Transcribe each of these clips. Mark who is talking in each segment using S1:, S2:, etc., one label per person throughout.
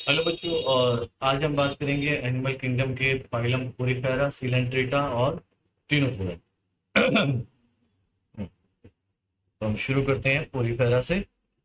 S1: Hello बच्चों। और आज हम बात करेंगे एनिमल किंगडम के फाइलम पोरीफेरा, सिलेंट्रेटा और टिनोफोरा। तो हम शुरू करते हैं पोरीफेरा से।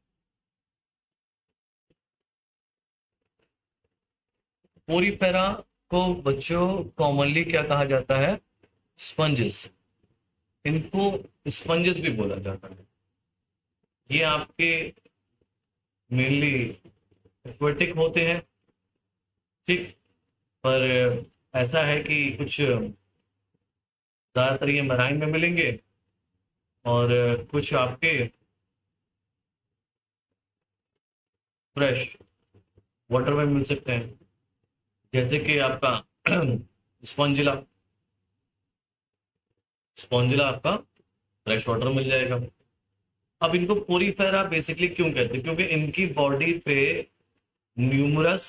S1: पोरीफेरा को बच्चों कॉमनली क्या कहा जाता है? स्पंजेस। इनको स्पंजेस भी बोला जाता है। ये आपके मेनली एक्वेटिक होते हैं, ठीक। पर ऐसा है कि कुछ ज्यादातर ये मराइन में मिलेंगे और कुछ आपके फ्रेश वाटर में मिल सकते हैं, जैसे कि आपका स्पॉन्जिला। स्पॉन्जिला आपका फ्रेश वाटर मिल जाएगा। अब इनको पोरीफेरा बेसिकली क्यों कहते हैं? क्योंकि इनकी बॉडी पे न्यूमरस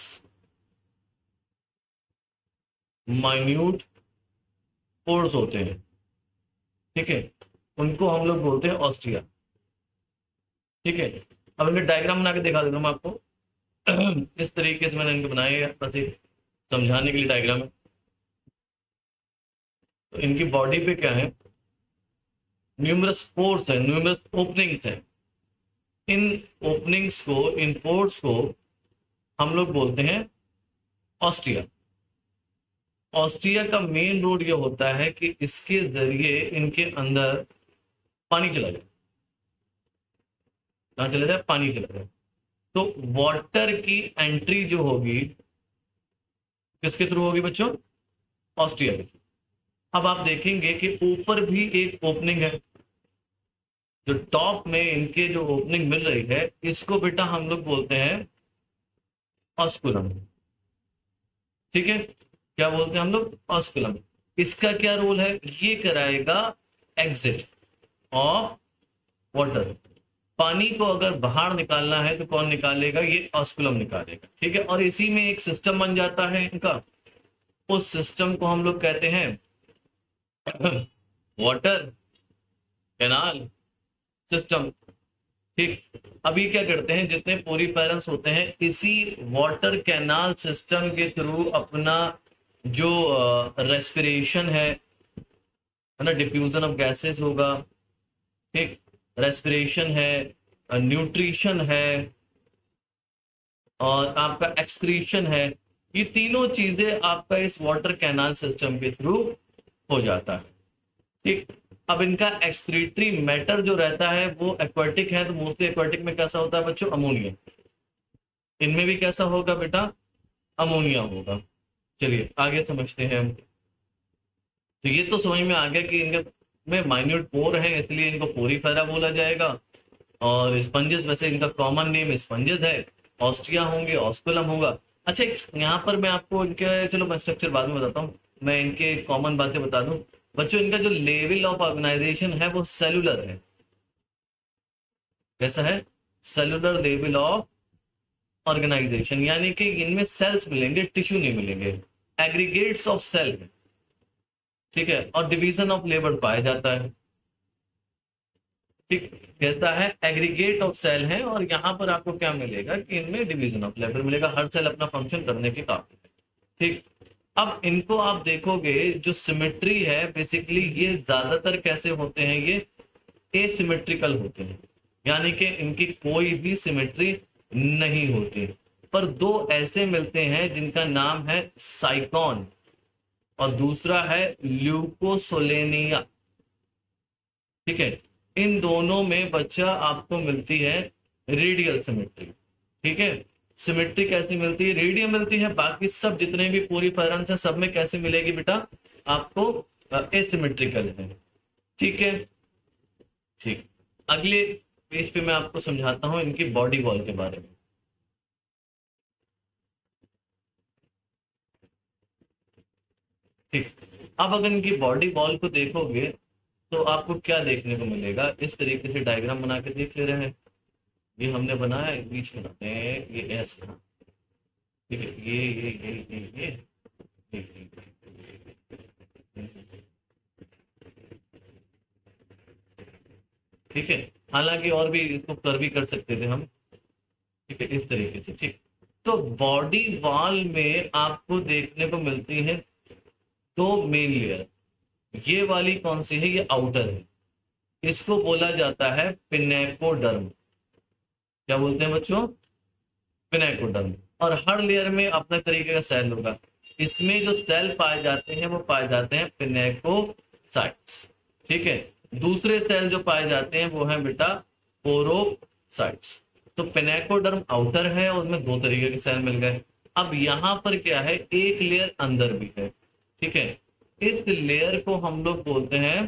S1: माइन्यूट पोर्स होते हैं, ठीक है। उनको हम लोग बोलते हैं ऑस्टिया, ठीक है। अब इनका डायग्राम बना के दिखा देता हूँ मैं आपको। इस तरीके से मैंने इनको बनाया है, बस एक समझाने के लिए डायग्राम है। तो इनकी बॉडी पे क्या है? न्यूमरस पोर्स है, न्यूमरस ओपनिंग्स है। इन ओपनिंग्स को, इन पोर्स को हम लोग बोलते हैं ऑस्टिया। ऑस्टिया का मेन रोल ये होता है कि इसके जरिए इनके अंदर पानी चला जाए। कहाँ चला जाए? पानी चला जाए। तो वाटर की एंट्री जो होगी किसके थ्रू होगी बच्चों? ऑस्टिया के थ्रू। अब आप देखेंगे कि ऊपर भी एक ओपनिंग है। जो टॉप में इनके जो ओपनिंग मिल रही है, इसको बेटा हम लोग बोलते हैं ऑस्कुलम, ठीक है। क्या बोलते हैं हम लोग? ऑस्कुलम। इसका क्या रोल है? ये कराएगा एग्जिट ऑफ वाटर। पानी को अगर बाहर निकालना है तो कौन निकालेगा? ये ऑस्कुलम निकालेगा, ठीक है। और इसी में एक सिस्टम बन जाता है इनका। उस सिस्टम को हम लोग कहते हैं वाटर कैनाल सिस्टम, ठीक। अभी क्या करते हैं, जितने पोरीफेरस होते हैं इसी वाटर कैनाल सिस्टम के थ्रू अपना जो रेस्पिरेशन है ना, डिफ्यूजन ऑफ गैसेस होगा, ठीक। रेस्पिरेशन है, न्यूट्रिशन है और आपका एक्सक्रीशन है। ये तीनों चीजें आपका इस वाटर कैनाल सिस्टम के थ्रू हो जाता है, ठीक। अब इनका एक्सक्रीटरी मैटर जो रहता है वो एक्वाटिक है, तो मोस्टली एक्वाटिक में कैसा होता है बच्चों? अमोनिया। इनमें भी कैसा होगा बेटा? अमोनिया होगा। चलिए आगे समझते हैं हम। तो ये तो समझ में आ गया कि इनके में माइन्यूट पोर है, इसलिए इनको पोरीफेरा बोला जाएगा। और स्पंजेस, वैसे इनका कॉमन नेम स्पंजेस है। ऑस्टिया होंगे, ऑस्कुलम होगा। अच्छा, यहाँ पर मैं आपको इनके, चलो मैं स्ट्रक्चर बाद में बताता हूँ, मैं इनके कॉमन बातें बता दूं। बच्चों इनका जो लेवल ऑफ ऑर्गेनाइजेशन है वो सेलुलर है। कैसा है? सेलुलर लेवल ऑफ ऑर्गेनाइजेशन, यानी कि इनमें सेल्स मिलेंगे, टिश्यू नहीं मिलेंगे। एग्रीगेट्स ऑफ सेल है, ठीक है। और डिवीजन ऑफ लेबर पाया जाता है, ठीक। कैसा है? एग्रीगेट ऑफ सेल है। और यहाँ पर आपको क्या मिलेगा कि इनमें डिवीजन ऑफ लेबर मिलेगा। हर सेल अपना फंक्शन करने के काबिल है, ठीक। अब इनको आप देखोगे, जो सिमेट्री है बेसिकली ये ज्यादातर कैसे होते हैं? ये एसिमेट्रिकल होते हैं, यानी कि इनकी कोई भी सिमेट्री नहीं होती। पर दो ऐसे मिलते हैं जिनका नाम है साइकॉन और दूसरा है ल्यूकोसोलेनिया, ठीक है। इन दोनों में बच्चा आपको मिलती है रेडियल सिमेट्री, ठीक है। सिमेट्री कैसी मिलती है? रेडियल मिलती है। बाकी सब जितने भी पूरी पैरंस है सब में कैसे मिलेगी बेटा? आपको एसिमेट्रिकल है, ठीक है, ठीक। अगले पेज पे मैं आपको समझाता हूं इनकी बॉडी वॉल के बारे में, ठीक। अब अगर इनकी बॉडी वॉल को देखोगे तो आपको क्या देखने को मिलेगा? इस तरीके से डायग्राम बना के देख ले रहे हैं। ये हमने बनाया है, बीच में रखते हैं ये ऐसे, ठीक है। ठीक है। हालांकि और भी इसको कर भी कर सकते थे हम, ठीक है, इस तरीके से, ठीक। तो बॉडी वॉल में आपको देखने को मिलती है दो मेन लेयर। ये वाली कौन सी है? ये आउटर है, इसको बोला जाता है पिनेकोडर्म। क्या बोलते हैं बच्चों? पिनेकोडर्म। और हर लेयर में अपने तरीके का सेल होगा। इसमें जो सेल पाए जाते हैं वो पाए जाते हैं पिनेकोसाइट्स। ठीक है, दूसरे सेल जो पाए जाते हैं वो है बेटा पोरोसाइट्स। तो पिनेकोडर्म आउटर है और उसमें दो तरीके के सेल मिल गए। अब यहाँ पर क्या है, एक लेयर अंदर भी है। ठीक है, इस लेयर को हम लोग बोलते हैं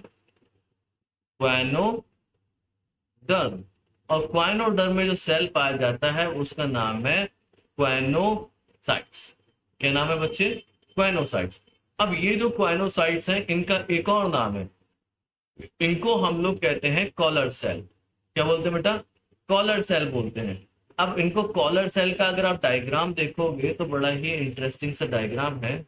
S1: क्वाइनोडर्म। और क्वाइनोडर्म में जो सेल पाया जाता है उसका नाम है क्वाइनोसाइट्स। क्या नाम है बच्चे? क्वाइनोसाइट्स। अब ये जो क्वाइनोसाइट्स हैं इनका एक और नाम है, इनको हम लोग कहते हैं कॉलर सेल। क्या बोलते हैं बेटा? कॉलर सेल बोलते हैं। अब इनको कॉलर सेल का अगर आप डायग्राम देखोगे तो बड़ा ही इंटरेस्टिंग सा डायग्राम है।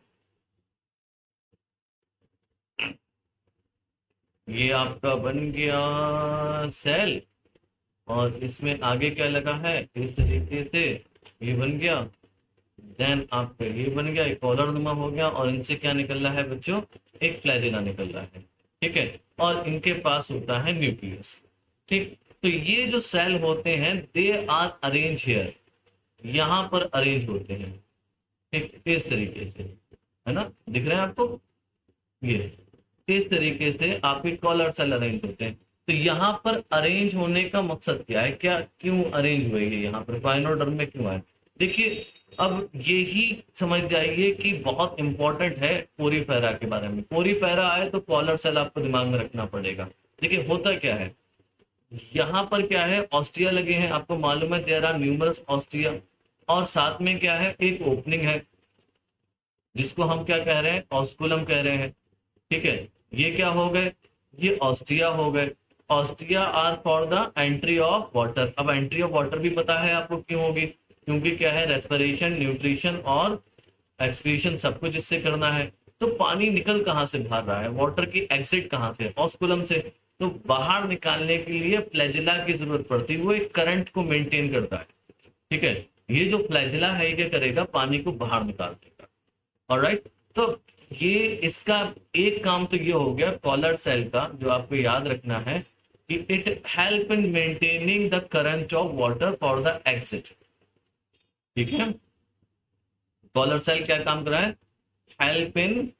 S1: ये आपका बन गया सेल और इसमें आगे क्या लगा है, इस तरीके से ये बन गया। देन आपका ये बन गया, एक कॉलर नुमा हो गया और इनसे क्या निकल रहा है बच्चों? एक फ्लैजेला निकल रहा है। ठीक है, और इनके पास होता है न्यूक्लियस। ठीक, तो ये जो सेल होते हैं दे आर अरेंज हियर, यहाँ पर अरेंज होते हैं। ठीक, इस तरीके से, है ना, दिख रहे हैं आपको? ये इस तरीके से आपके कॉलर सेल अरेंज होते हैं। तो यहाँ पर अरेंज होने का मकसद क्या है, क्या क्यों अरेंज हुए ये यहाँ पर क्वाइनोडर्म में क्यों आए? देखिए, अब यही समझ जाइए कि बहुत इंपॉर्टेंट है पोरीफेरा के बारे में। पोरीफेरा आए तो कॉलर सेल आपको दिमाग में रखना पड़ेगा। देखिए होता क्या है, यहाँ पर क्या है, ऑस्टिया लगे हैं, आपको मालूम है देयर आर न्यूमरस ऑस्टिया। और साथ में क्या है, एक ओपनिंग है जिसको हम क्या कह रहे हैं, ऑस्कुलम कह रहे हैं। ठीक है, ये क्या हो गए, ये ऑस्टिया हो गए। Ostia are for the entry of water. अब एंट्री ऑफ वाटर भी पता है आपको क्यों होगी, क्योंकि क्या है, रेस्पिरेशन, न्यूट्रिशन और एक्सक्रीशन सब कुछ इससे करना है। तो पानी निकल कहाँ से बाहर रहा है, वाटर की एग्जिट कहाँ से, ऑस्कुलम से। तो बाहर निकालने के लिए फ्लैजिला की जरूरत पड़ती है, वो एक करंट को मेंटेन करता है। ठीक है, ये जो फ्लैजिला है ये क्या पानी को बाहर निकाल देगा। ऑलराइट, तो ये इसका एक काम तो ये हो गया कॉलर सेल का, जो आपको याद रखना है कि it help in maintaining the current of water for the exit. ठीक है, कॉलर सेल क्या काम कर रहा है, help in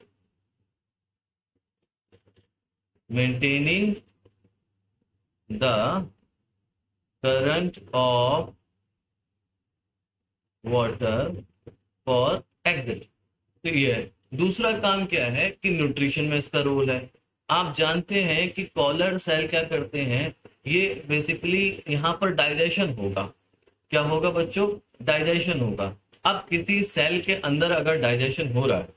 S1: maintaining the current of water for exit. तो ये है। दूसरा काम क्या है कि न्यूट्रिशन में इसका रोल है। आप जानते हैं कि कॉलर सेल क्या करते हैं, ये बेसिकली यहाँ पर डाइजेशन होगा। क्या होगा बच्चों? डाइजेशन होगा। अब किसी सेल के अंदर अगर डाइजेशन हो रहा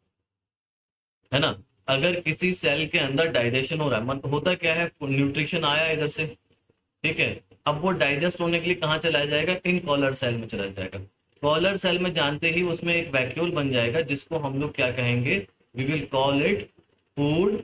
S1: है ना, अगर किसी सेल के अंदर डाइजेशन हो रहा है, मतलब होता क्या है, न्यूट्रिशन आया इधर से, ठीक है, अब वो डाइजेस्ट होने के लिए कहाँ चला जाएगा, इन कॉलर सेल में चला जाएगा। कॉलर सेल में जानते ही उसमें एक वैक्यूल बन जाएगा जिसको हम लोग क्या कहेंगे, we will call it food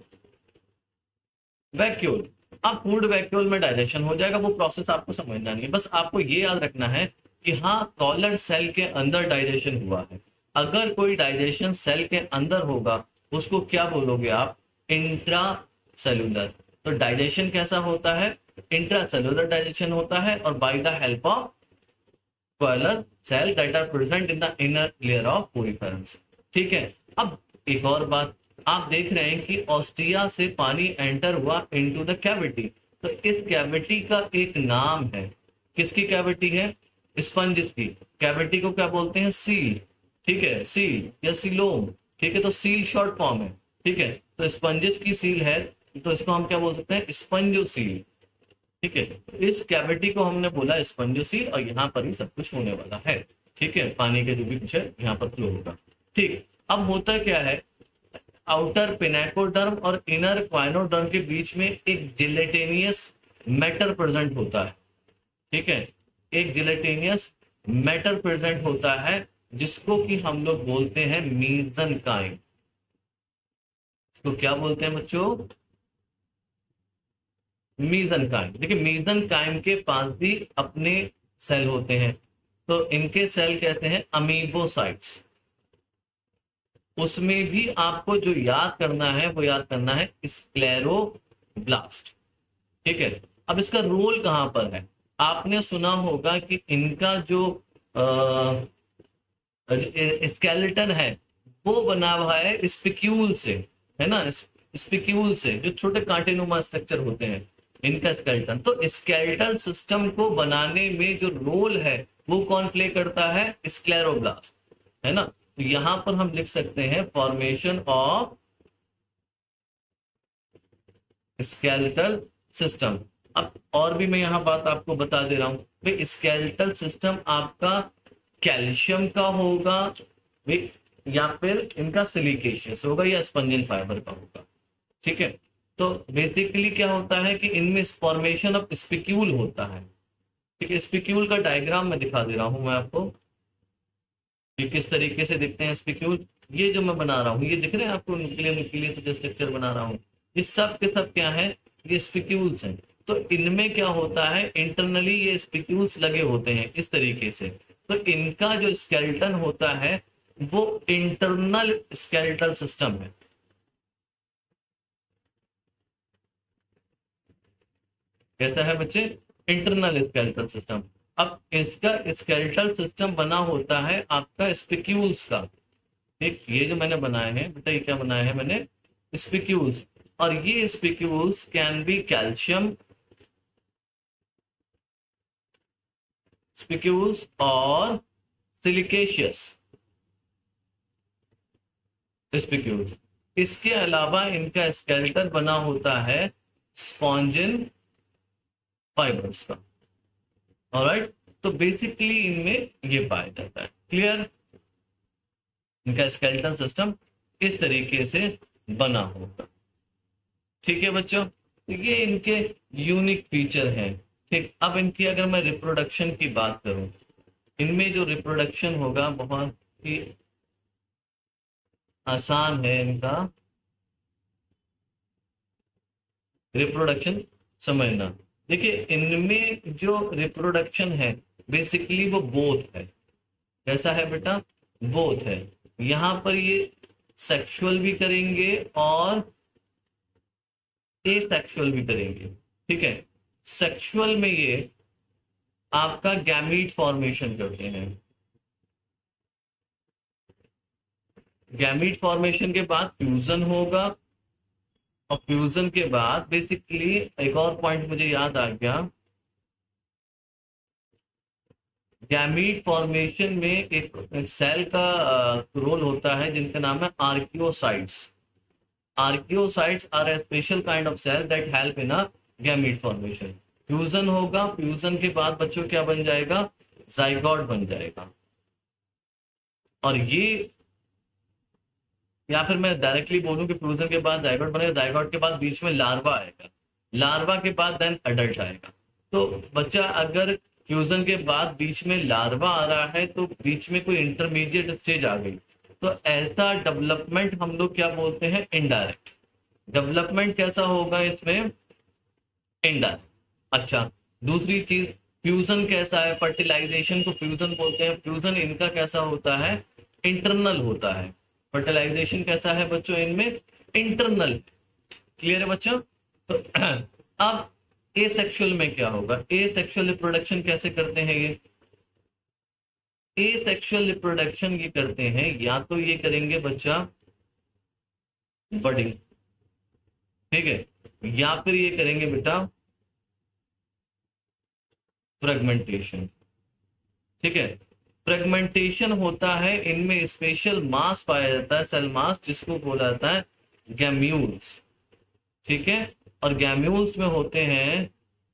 S1: vacuole. अब फूड वैक्यूल में डाइजेशन हो जाएगा, वो प्रोसेस आपको समझना नहीं है, बस आपको ये याद रखना है कि हाँ कॉलर सेल के अंदर डाइजेशन हुआ है। अगर कोई डाइजेशन सेल के अंदर होगा उसको क्या बोलोगे आप, इंट्रा सेलुलर। तो डाइजेशन कैसा होता है, इंट्रा सेलुलर डाइजेशन होता है और by the help of collar cell that are present in the inner layer of poriferans. ठीक है, अब एक और बात, आप देख रहे हैं कि ऑस्टिया से पानी एंटर हुआ इनटू द कैविटी। तो इस कैविटी का एक नाम है, किसकी कैविटी है, स्पंजिस की। कैविटी को क्या बोलते हैं, सील। ठीक है, सील या सीलोम। ठीक है, तो सील शॉर्ट फॉर्म है। ठीक है, तो स्पंजिस की सील है तो इसको हम क्या बोल सकते हैं, स्पंजोसील। ठीक है, इस कैविटी को हमने बोला स्पंजोसील और यहाँ पर ही सब कुछ होने वाला है। ठीक है, पानी के जो भी कुछ है यहाँ पर फ्लो होगा। ठीक, अब होता क्या है, आउटर पिनेकोडर्म और इनर क्वाइनोडर्म के बीच में एक जिलेटेनियस मैटर प्रेजेंट होता है। ठीक है, एक जिलेटेनियस मैटर प्रेजेंट होता है जिसको कि हम लोग बोलते हैं मीजनकाइम। इसको क्या बोलते हैं बच्चों, मीजनकाइम। देखिए मीजनकाइम के पास भी अपने सेल होते हैं। तो इनके सेल कैसे हैं, अमीबोसाइट्स। उसमें भी आपको जो याद करना है वो याद करना है स्क्लेरोब्लास्ट। ठीक है, अब इसका रोल कहां पर है, आपने सुना होगा कि इनका जो स्केलेटन है वो बना हुआ है स्पिक्यूल से, है ना, स्पिक्यूल से, जो छोटे कांटेनुमा स्ट्रक्चर होते हैं इनका स्केलेटन। तो स्केलेटल सिस्टम को बनाने में जो रोल है वो कौन प्ले करता है, स्क्लेरोब्लास्ट, है ना। तो यहां पर हम लिख सकते हैं फॉर्मेशन ऑफ स्केलेटल सिस्टम। अब और भी मैं यहां बात आपको बता दे रहा हूं भाई, स्केलेटल सिस्टम आपका कैल्शियम का होगा भाई, या फिर इनका सिलिकेशियस होगा या स्पंजिन फाइबर का होगा। ठीक है, तो बेसिकली क्या होता है कि इनमें फॉर्मेशन ऑफ स्पिक्यूल होता है। ठीक है, स्पिक्यूल का डायग्राम मैं दिखा दे रहा हूं मैं आपको, ये किस तरीके से दिखते हैं स्पिक्यूल। ये जो मैं बना रहा हूँ, ये दिख रहे हैं आपको, न्यूक्लियर से जो स्ट्रक्चर बना रहा हूँ, ये सब के सब क्या है, ये स्पिक्यूल्स हैं। तो इनमें क्या होता है, इंटरनली ये स्पिक्यूल्स लगे होते हैं इस तरीके से। तो इनका जो स्केलेटन होता है वो इंटरनल स्केलेटल सिस्टम है। कैसा है बच्चे, इंटरनल स्केलेटल सिस्टम। अब इसका स्केलेटल सिस्टम बना होता है आपका स्पिक्यूल्स का। ठीक, ये जो मैंने बनाए हैं बेटा, ये क्या बनाया है मैंने, स्पिक्यूल्स। और ये spicules can be calcium spicules और सिलिकेशियस स्पिक्यूल्स। इसके अलावा इनका स्केलेटन बना होता है स्पॉन्जिन फाइबर्स का। ऑलराइट, तो बेसिकली इनमें ये पाया जाता है। क्लियर, इनका स्केलेटन सिस्टम इस तरीके से बना होगा। ठीक है बच्चों, तो ये इनके यूनिक फीचर हैं। ठीक, अब इनकी अगर मैं रिप्रोडक्शन की बात करूं, इनमें जो रिप्रोडक्शन होगा बहुत ही आसान है इनका रिप्रोडक्शन समझना। देखिए, इनमें जो रिप्रोडक्शन है बेसिकली वो बोथ है। कैसा है बेटा, बोथ है। यहां पर ये सेक्सुअल भी करेंगे और एसेक्सुअल भी करेंगे। ठीक है, सेक्सुअल में ये आपका गैमीट फॉर्मेशन करते हैं। गैमीट फॉर्मेशन के बाद फ्यूजन होगा, और फ्यूजन के बाद बेसिकली एक और पॉइंट मुझे याद आ गया, गैमीट फॉर्मेशन में एक सेल का रोल होता है जिनका नाम है archaeocytes. Archaeocytes are a special kind of cell that help in a gamete formation. Fusion होगा, फ्यूजन के बाद बच्चों क्या बन जाएगा, जाइगोट बन जाएगा। और ये, या फिर मैं डायरेक्टली बोलूं कि फ्यूजन के बाद जाइगोट बनेगा, जाइगोट के बाद बीच में लार्वा आएगा, लार्वा के बाद देन अडल्ट आएगा। तो बच्चा अगर फ्यूजन के बाद बीच में लार्वा आ रहा है तो बीच में कोई इंटरमीडिएट स्टेज आ गई, तो ऐसा डेवलपमेंट हम लोग क्या बोलते हैं, इनडायरेक्ट डेवलपमेंट। कैसा होगा इसमें, इनडायरेक्ट। अच्छा, दूसरी चीज, फ्यूजन कैसा है, फर्टिलाइजेशन को फ्यूजन बोलते हैं। फ्यूजन इनका कैसा होता है, इंटरनल होता है। फर्टिलाइजेशन कैसा है बच्चों, इनमें इंटरनल। क्लियर है बच्चों। तो अब ए सेक्सुअल में क्या होगा, ए सेक्सुअल रिप्रोडक्शन कैसे करते हैं ये, ए सेक्सुअल रिप्रोडक्शन ये करते हैं, या तो ये करेंगे बच्चा बडिंग, ठीक है, या फिर ये करेंगे बेटा फ्रेगमेंटेशन। ठीक है, फ्रेगमेंटेशन होता है, इनमें स्पेशल मास पाया जाता है, सेल मास, जिसको बोला जाता है गैम्यूल्स। ठीक है, और गैम्यूल्स में होते हैं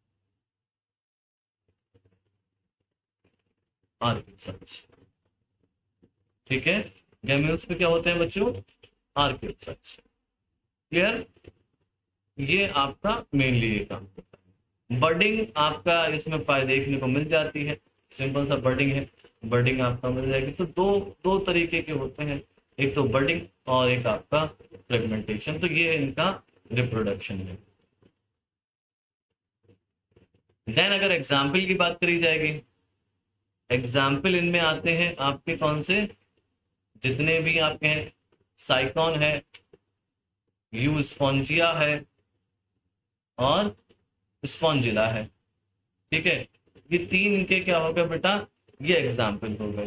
S1: आर्कियोसाइट्स। ठीक है, गैम्यूल्स में क्या होते हैं बच्चों, आर्कियोसाइट्स। क्लियर, ये आपका मेनली ये काम होता है। बर्डिंग आपका इसमें पाए देखने को मिल जाती है, सिंपल सा बर्डिंग है, बर्डिंग आपका मिल जाएगी। तो दो तरीके के होते हैं, एक तो बर्डिंग और एक आपका फ्रेगमेंटेशन। तो ये इनका रिप्रोडक्शन है। देन अगर एग्जाम्पल की बात करी जाएगी, एग्जाम्पल इनमें आते हैं आपके कौन से, जितने भी आपके हैं, साइकॉन है, यू स्पॉन्जिया है और स्पॉन्जिला है। ठीक है, ये तीन इनके क्या हो गए बेटा, ये एग्जाम्पल हो गए।